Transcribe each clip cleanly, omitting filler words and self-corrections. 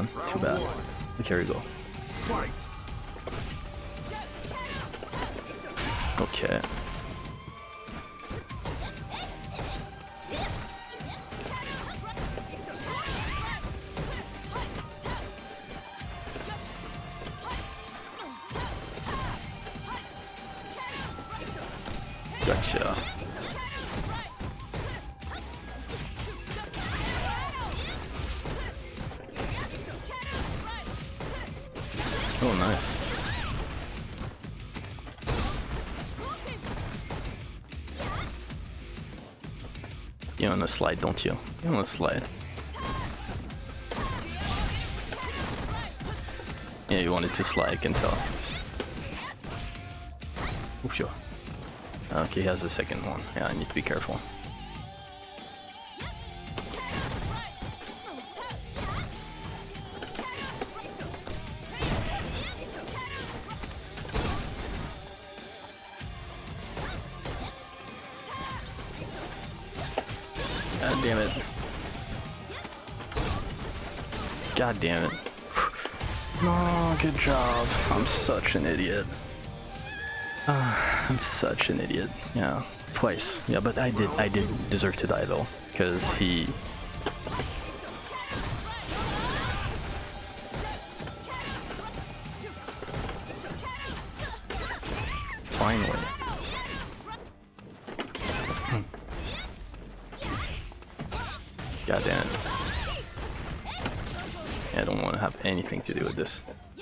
on. Too bad. Okay, here we go. Okay. Gotcha. Oh, nice. You on the slide, don't you? You on the slide. Yeah, you wanted to slide, I can tell. Oh, sure. Okay, he has a second one. Yeah, I need to be careful. God damn it. God damn it. No, good job. I'm such an idiot. I'm such an idiot. Yeah, twice. Yeah, but I did deserve to die though, because he. Finally. God damn it. Yeah, I don't want to have anything to do with this.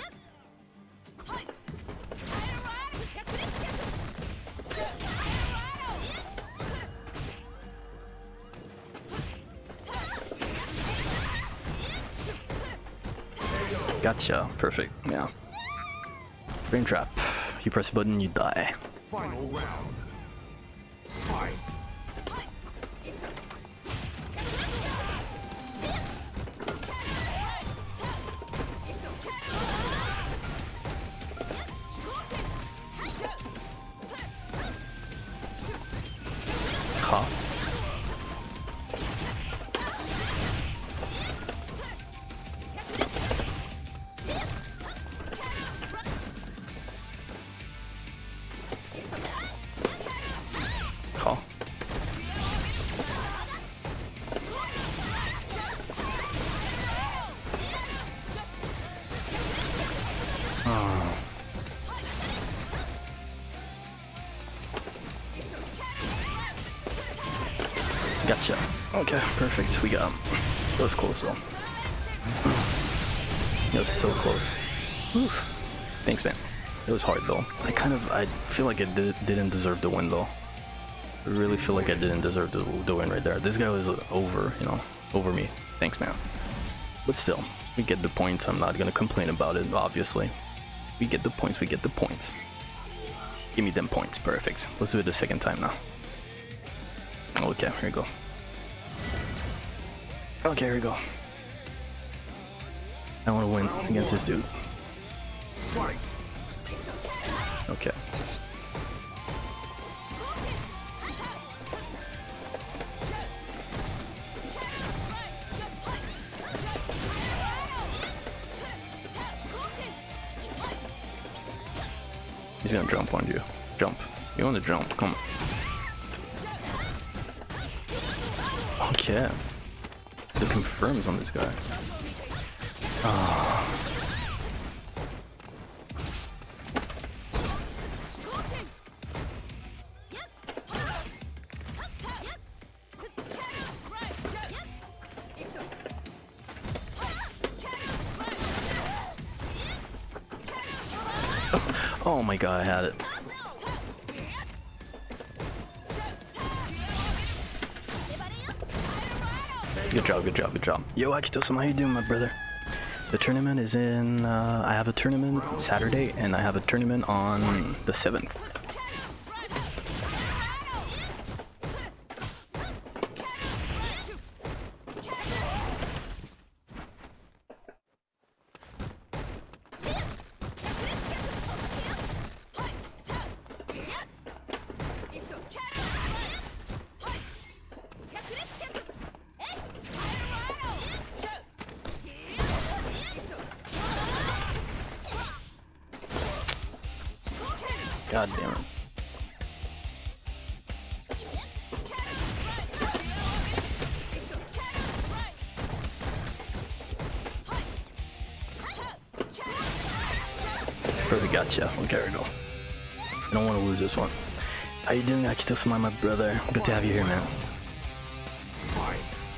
Gotcha. Perfect. Yeah. Frame trap. You press a button, you die. Final round. Fight. Huh? Huh? Oh. Gotcha. Okay, perfect. We got him. That was close though. It was so close. Oof. Thanks, man. It was hard though. I feel like I didn't deserve the win though. I really feel like I didn't deserve the win right there. This guy was over, you know, over me. Thanks, man. But still, we get the points. I'm not gonna complain about it, obviously. We get the points, we get the points. Give me them points, perfect. Let's do it the second time now. Okay, here we go. Okay, here we go. I want to win against this dude. Okay. He's gonna jump on you. Jump. You want to jump? Come on. Okay. The confirms on this guy. Oh. Oh my god, I had it. Good job, good job, good job. Yo, Akito-sama, how you doing, my brother? The tournament is in, I have a tournament Saturday, and I have a tournament on the 7th. God damn it. Perfect, gotcha. Okay, we go. I don't want to lose this one. How you doing, Akito-sama, my brother? Good to have you here, man. Fight.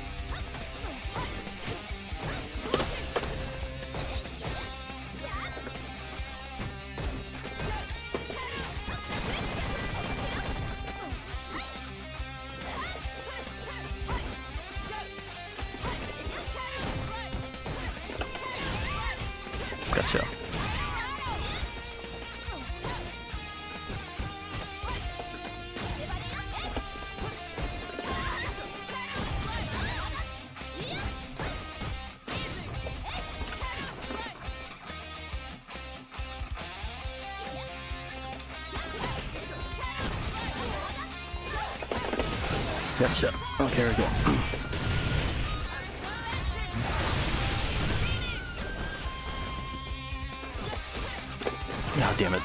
Gotcha. Gotcha. Okay, here we go. God damn it.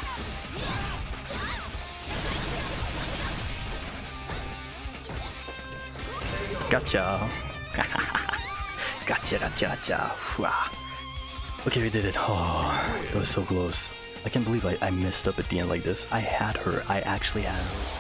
Gotcha. Gotcha. Wah. Okay, we did it. Oh, that was so close. I can't believe I messed up at the end like this. I had her. I actually had her.